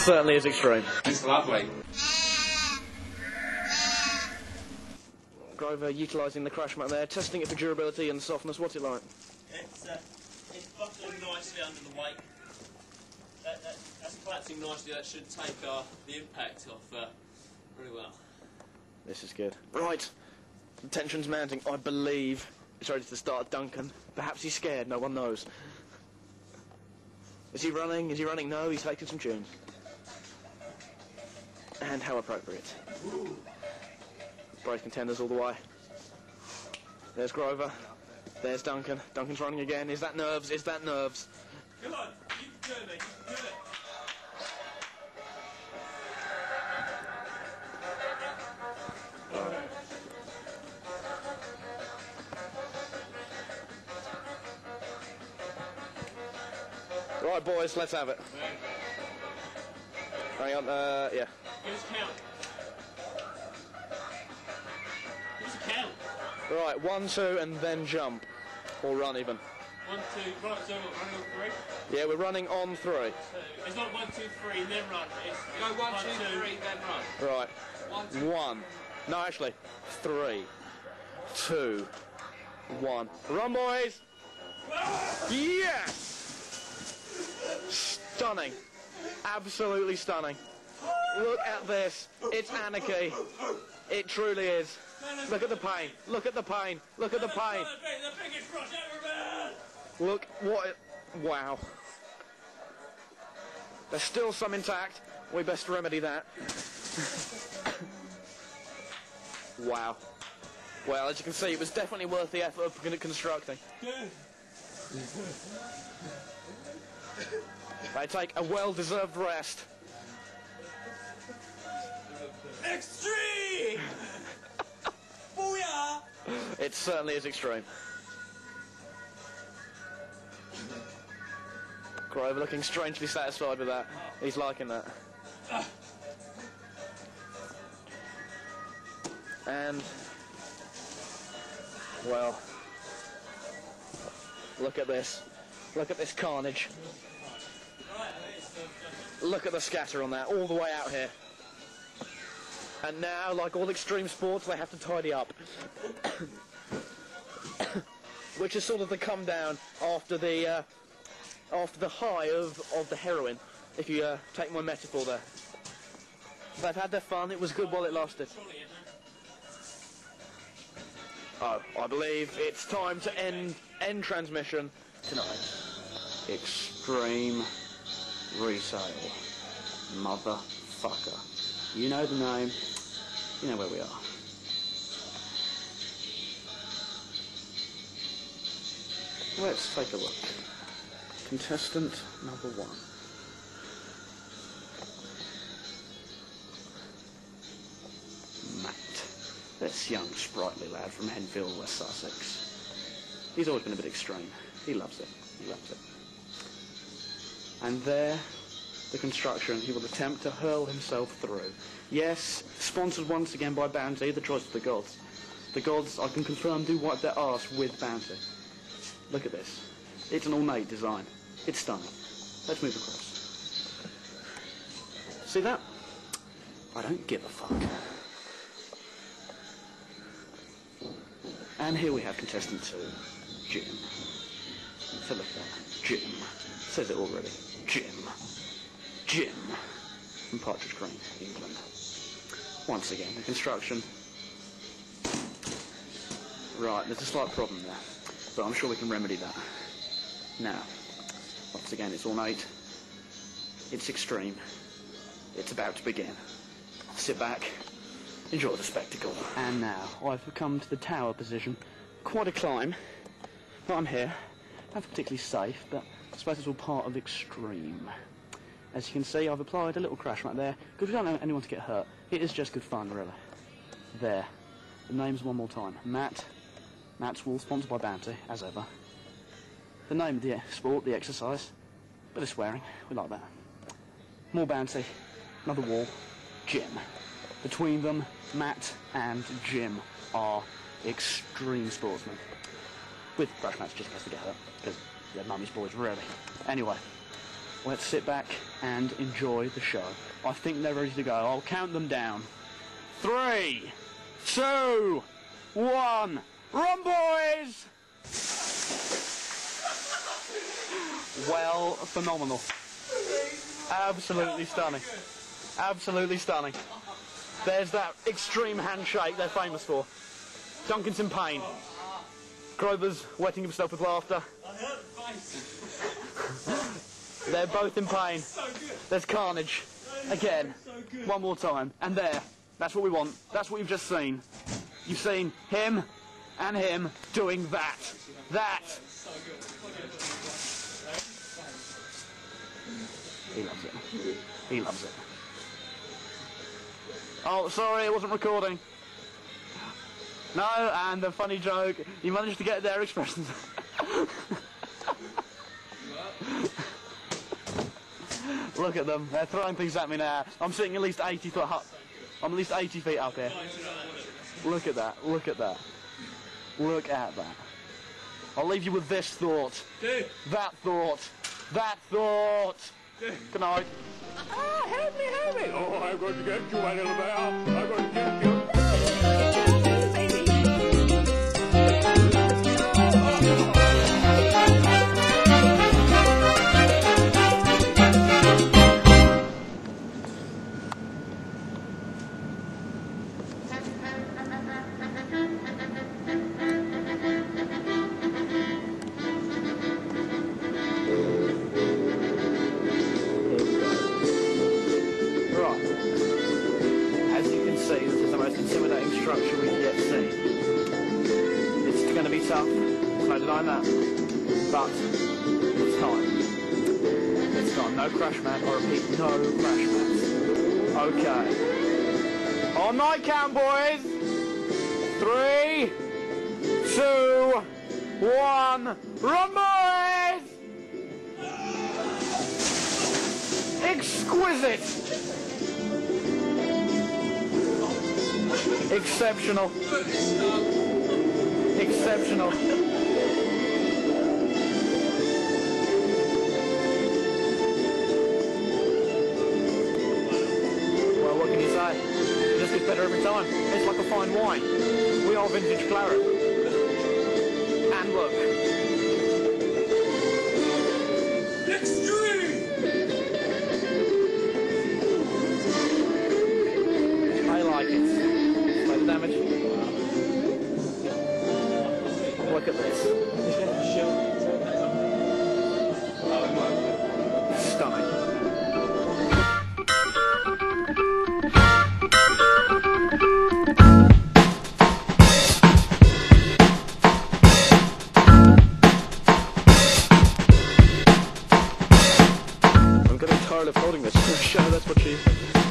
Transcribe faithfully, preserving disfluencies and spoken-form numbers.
certainly is extreme. It's lovely. Grover utilising the crash mat there, testing it for durability and softness. What's it like? It's, uh, it's buckling nicely under the weight. That, that, that's collapsing nicely. That should take uh, the impact off uh, really well. This is good. Right, the tension's mounting. I believe it's ready to start. Duncan. Perhaps he's scared. No one knows. Is he running? Is he running? No, he's taking some tunes. And how appropriate. Ooh. Brave contenders all the way. There's Grover. There's Duncan. Duncan's running again. Is that nerves? Is that nerves? Come on, you can do it, mate. You can do it. Right, boys, let's have it. Hang on, uh, yeah. Give us a count. Give us a count. Right, one, two, and then jump. Or run even. One, two, right, so what, running on three? Yeah, we're running on three. Two. It's not one, two, three, and then run. It's Go one, one two, two, three, then run. Right. One, two, One. No, actually, three, two, one. Run, boys! Yes! Stunning. Absolutely stunning. Look at this. It's anarchy. It truly is. Look at the pain. Look at the pain. Look at the pain. The biggest rush ever, man! Look what it... Wow. There's still some intact. We best remedy that. Wow. Well, as you can see, it was definitely worth the effort of constructing. They take a well-deserved rest. Extreme! Booyah! It certainly is extreme. Grover looking strangely satisfied with that. He's liking that. And, well, look at this. Look at this carnage. Look at the scatter on that, all the way out here. And now, like all extreme sports, they have to tidy up. Which is sort of the come down after the uh, after the high of, of the heroin, if you uh, take my metaphor there. They've had their fun, it was good while it lasted. Oh, I believe it's time to end, end transmission tonight. Extreme Resale. Motherfucker. You know the name, you know where we are. Let's take a look. Contestant number one. Matt. This young, sprightly lad from Henfield, West Sussex. He's always been a bit extreme. He loves it. He loves it. And there, the construction he will attempt to hurl himself through. Yes, sponsored once again by Bounty, the choice of the gods. The gods, I can confirm, do wipe their arse with Bounty. Look at this. It's an ornate design. It's stunning. Let's move across. See that? I don't give a fuck. And here we have contestant two, Jim. So look at that. Jim. Says it already. Jim. Jim. From Partridge Green, England. Once again, the construction. Right, there's a slight problem there, but I'm sure we can remedy that. Now, once again, it's ornate. It's extreme. It's about to begin. Sit back. Enjoy the spectacle. And now, I've come to the tower position. Quite a climb. But I'm here. Not particularly safe, but I suppose it's all part of extreme. As you can see, I've applied a little crash mat there, because we don't want anyone to get hurt. It is just good fun, really. There. The names one more time. Matt. Matt's wall, sponsored by Bounty, as ever. The name of the sport, the exercise. Bit of swearing, we like that. More Bounty. Another wall. Jim. Between them, Matt and Jim are extreme sportsmen. With crash mats just in case they get hurt, because they're mummy's boys, really. Anyway, let's sit back and enjoy the show. I think they're ready to go. I'll count them down. Three, two, one, run, boys! Well, phenomenal. Absolutely stunning. Absolutely stunning. There's that extreme handshake they're famous for. Duncan's in pain. Grover's wetting himself with laughter. They're both in pain. There's carnage. Again. One more time. And there. That's what we want. That's what you've just seen. You've seen him and him doing that. That. He loves it. He loves it. Oh, sorry, it wasn't recording. No, and a funny joke. You managed to get their expressions. Look at them. They're throwing things at me now. I'm sitting at least eighty foot up. I'm at least eighty feet up here. Look at that. Look at that. Look at that. I'll leave you with this thought. Dude. That thought. That thought. Dude. Good night. Ah, help me, help me. Oh, I'm going to get you, my little bear. I'm going to get you. Structure we've yet seen. It's going to be tough, there's no denying that, but it's time. It's time. No crash mat, I repeat, no crash mats. Okay. On my count, boys. Three, two, one, run, boys! Exquisite! Exceptional. Exceptional. Well, what can you say? It just gets better every time. It's like a fine wine. We are vintage claret. And look. Extreme! I like it. Damage. Look at this. Stunning. I'm getting tired of holding this for a show, that's what she